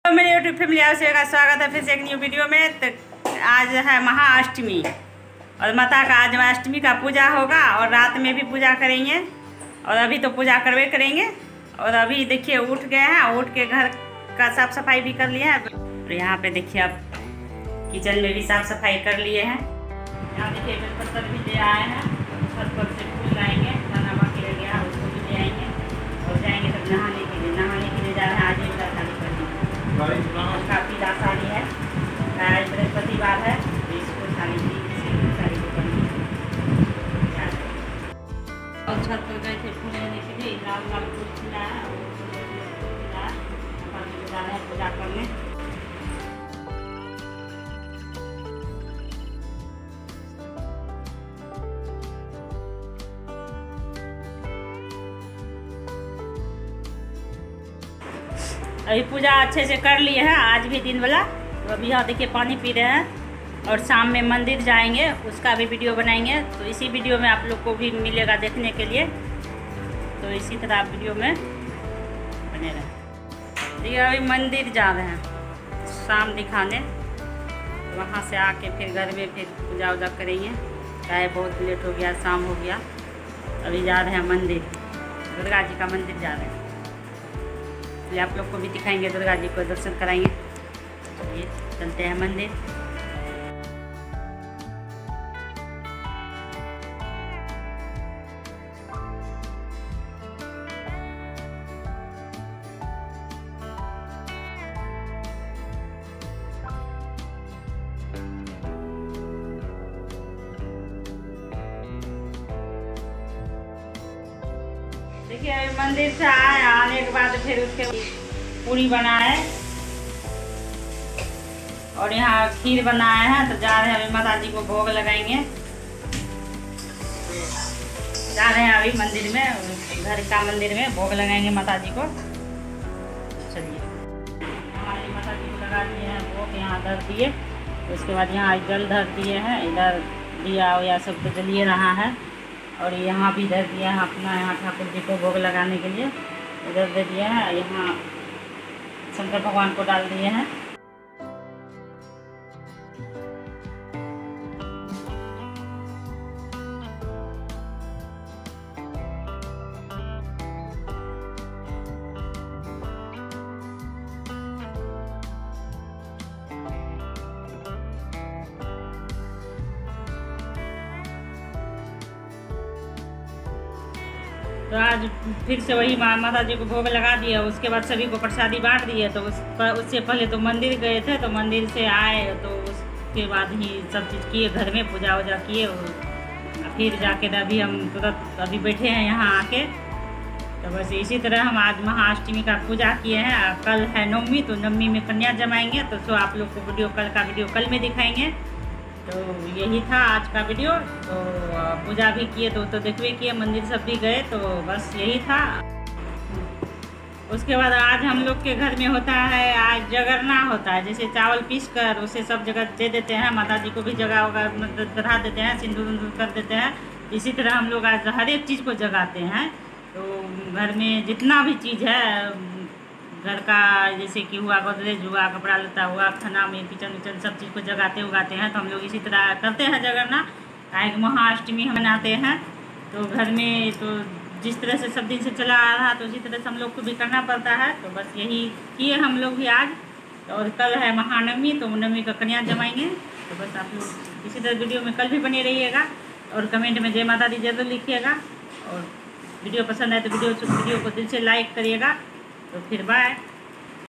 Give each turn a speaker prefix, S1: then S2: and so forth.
S1: तो मेरे YouTube family आप सभी का स्वागत है फिर से एक न्यू वीडियो में। तो आज है महाअष्टमी और माता का आज अष्टमी का पूजा होगा और रात में भी पूजा करेंगे और अभी तो पूजा करवे करेंगे। और अभी देखिए उठ गए हैं, उठ के घर का साफ सफाई भी कर लिए हैं। और यहाँ पे देखिए अब किचन में भी साफ सफाई कर लिए हैं। यहाँ देखिए बेलपत्र भी ले आए हैं, छत पर से फूल लाएंगे, खाना बाकी रह गया उसको भी ले आएंगे और जाएंगे तब नहाने के लिए जा रहे हैं। आज एक शादी करनी काफ़ी साड़ी है, आज बृहस्पतिवार है तो इसको साड़ी को करनी और छत पर गए थे फूल लेने के लिए। लाल लाल फूल खिला है और जा रहे हैं पूजा करने। अभी पूजा अच्छे से कर लिए हैं, आज भी दिन वाला। तो अभी यहाँ देखिए पानी पी रहे हैं और शाम में मंदिर जाएंगे, उसका भी वीडियो बनाएंगे। तो इसी वीडियो में आप लोग को भी मिलेगा देखने के लिए, तो इसी तरह आप वीडियो में बने रहें। देखिए अभी मंदिर जा रहे हैं शाम दिखाने, वहाँ से आके फिर घर में फिर पूजा वूजा करेंगे। चाहे बहुत लेट हो गया, शाम हो गया, अभी जा रहे हैं मंदिर, दुर्गा जी का मंदिर जा रहे हैं। आप लोग को भी दिखाएंगे, दुर्गा जी को दर्शन कराएंगे। ये चलते हैं मंदिर। देखिए अभी मंदिर से आने के बाद फिर उसके पूरी बनाए और यहाँ खीर बनाए हैं। तो जा रहे हैं अभी माता जी को भोग लगाएंगे। जा रहे हैं अभी मंदिर में, घर का मंदिर में भोग लगाएंगे माता जी को। चलिए हमारी माता जी को लगा दिए हैं भोग, यहाँ धर दिए। उसके बाद यहाँ जल धर दिए हैं, इधर दिया या सब तो जलिए रहा है। और यहाँ भी धर दिया है अपना, यहाँ ठाकुर जी को भोग लगाने के लिए इधर दे दिया है। यहाँ शंकर भगवान को डाल दिए हैं। तो आज फिर से वही माता जी को भोग लगा दिया। उसके बाद सभी को प्रसादी बांट दिए। तो उससे पहले तो मंदिर गए थे, तो मंदिर से आए तो उसके बाद ही सब चीज़ किए, घर में पूजा वूजा किए। फिर जाके अभी हम तुरंत अभी बैठे हैं यहाँ आके। तो बस इसी तरह हम आज महाअष्टमी का पूजा किए हैं। कल है नवमी, तो नवमी में कन्या जमाएंगे। तो सो आप लोग को कल का वीडियो कल में दिखाएंगे। तो यही था आज का वीडियो। तो पूजा भी किए, तो देखवे किए, मंदिर सब भी गए। तो बस यही था। उसके बाद आज हम लोग के घर में होता है, आज जगरना होता है। जैसे चावल पीस कर उसे सब जगह दे देते हैं, माता जी को भी जगह वगैरह चढ़ा देते हैं, सिंदूर उंदूर कर देते हैं। इसी तरह हम लोग आज हर एक चीज़ को जगाते हैं। तो घर में जितना भी चीज़ है घर का, जैसे कि हुआ गोदरेज हुआ, कपड़ा लता हुआ, खाना में किचन विचन सब चीज़ को जगाते उगाते हैं। तो हम लोग इसी तरह करते हैं जगरना। आज महाअष्टमी हम मनाते हैं। तो घर में तो जिस तरह से सब दिन से चला आ रहा, तो उसी तरह से हम लोग को भी करना पड़ता है। तो बस यही किए हम लोग भी आज। और कल है महानवमी, तो नवमी का कन्या जमाएंगे। तो बस आप लोग इसी तरह वीडियो में कल भी बने रहिएगा और कमेंट में जय माता दी जरूर लिखिएगा। और वीडियो पसंद आए तो वीडियो को दिल से लाइक करिएगा। तो फिर बाय।